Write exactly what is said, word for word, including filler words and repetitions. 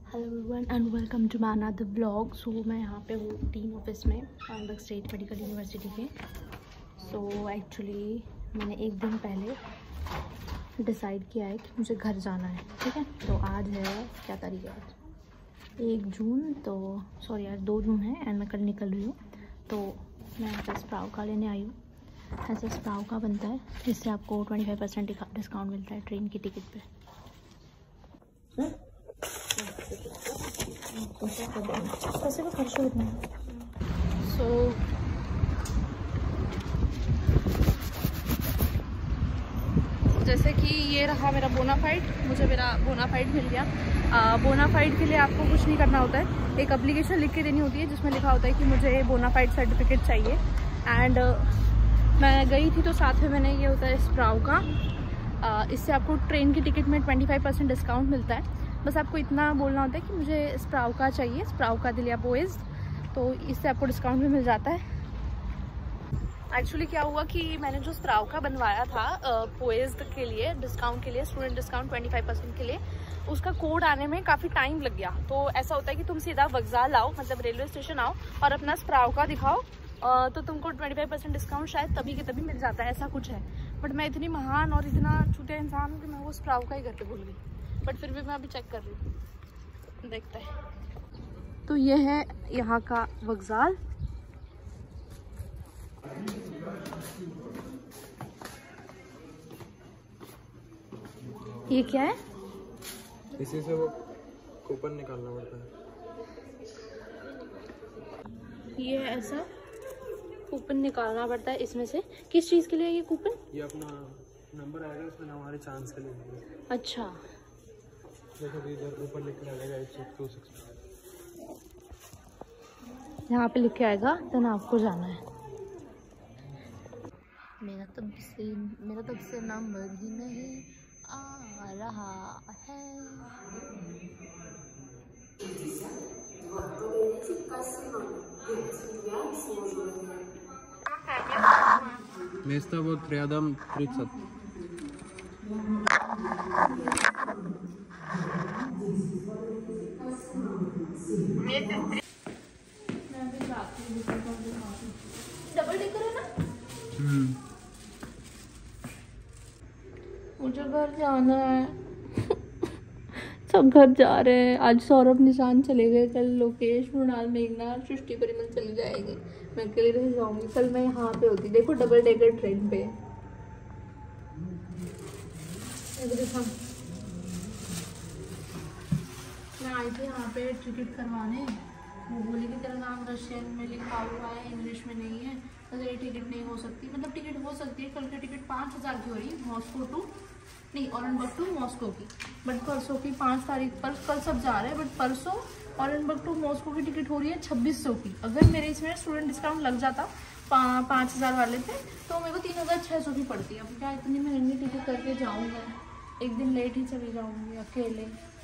Hello everyone and welcome to my another blog. So मैं यहाँ पे हूँ टीन ऑफिस में आनंद स्टेट मेडिकल यूनिवर्सिटी के। सो so, एक्चुअली मैंने एक दिन पहले डिसाइड किया है कि मुझे घर जाना है, ठीक है। तो आज है क्या तारीख है, एक जून, तो सॉरी आज दो जून है एंड मैं कल निकल रही हूँ। तो मैं ऐसा स्प्राउ का लेने आई हूँ। ऐसा स्प्राउ का बनता है जिससे आपको ट्वेंटी फाइव परसेंट डिस्काउंट मिलता है ट्रेन की टिकट पे। पैसे का खर्च होता है। सो जैसे कि ये रहा मेरा बोनाफाइड, मुझे मेरा बोनाफाइड मिल गया। बोनाफाइड के लिए आपको कुछ नहीं करना होता है, एक एप्लीकेशन लिख के देनी होती है जिसमें लिखा होता है कि मुझे बोनाफाइड सर्टिफिकेट चाहिए। एंड uh, मैं गई थी तो साथ में मैंने ये होता है स्प्राउ का, uh, इससे आपको ट्रेन की टिकट में ट्वेंटी फाइव परसेंट डिस्काउंट मिलता है। बस आपको इतना बोलना होता है कि मुझे स्प्राउ का चाहिए, स्प्राउ का दिलिया पोइज, तो इससे आपको डिस्काउंट भी मिल जाता है। एक्चुअली क्या हुआ कि मैंने जो स्प्राउ का बनवाया था पोइज के लिए डिस्काउंट के लिए, student discount twenty five percent के लिए, उसका कोड आने में काफ़ी टाइम लग गया। तो ऐसा होता है कि तुम सीधा वокзал आओ, मतलब रेलवे स्टेशन आओ और अपना स्प्राउ का दिखाओ, तो तुमको ट्वेंटी फाइव परसेंट डिस्काउंट शायद तभी के तभी मिल जाता है, ऐसा कुछ है। बट मैं इतनी महान और इतना छूटे इंसान हूँ कि मैं वो स्प्राउ का ही घर पे भूल गई। बट फिर भी मैं अभी चेक कर रही हूँ, देखते हैं। तो ये है यहाँ का वокзал। ये क्या है? इसी से वो कूपन निकालना पड़ता है। ये ऐसा कूपन निकालना पड़ता है इसमें से। किस चीज़ के लिए ये कूपन? ये अपना नंबर आएगा, उसमें हमारे चांस के लिए। अच्छा, इधर ऊपर लिख के आएगा एट सिक्स टू सिक्स, यहाँ पे लिख के आएगा, देन आपको जाना है। मेरा तब से मेरा तब से नंबर ही नहीं आ रहा है। Место вот рядом тридцать. डबल डेकर है ना? हम्म। मुझे घर जाना है। सब घर जा रहे हैं। आज सौरभ निशान चले गए, कल लोकेश, मृणाल, मेघना, सृष्टि, परिमल चली जाएगी, मैं अकेली रह जाऊंगी। कल मैं यहाँ पे होती, देखो डबल डेकर ट्रेन पे। मैं आई थी यहाँ पे टिकट करवाने, वो बोली कि तेरा नाम रशियन में लिखा हुआ है, इंग्लिश में नहीं है, तो ये टिकट नहीं हो सकती। मतलब टिकट हो सकती है, कल की टिकट पाँच हज़ार की हो रही है, मॉस्को टू नहीं ऑरेंजबर्ग टू मॉस्को की। बट परसों की पाँच तारीख पर, कल सब जा रहे हैं, बट परसों ऑरेंजबर्ग टू मॉस्को की टिकट हो रही है छब्बीस सौ की। अगर मेरे इसमें स्टूडेंट डिस्काउंट लग जाता पा, पाँच हज़ार वाले थे, तो मेरे को तीन हज़ार छः सौ की पड़ती है। अब क्या इतनी महंगी टिकट करके जाऊँगा, एक दिन लेट ही चली जाऊँगी अकेले।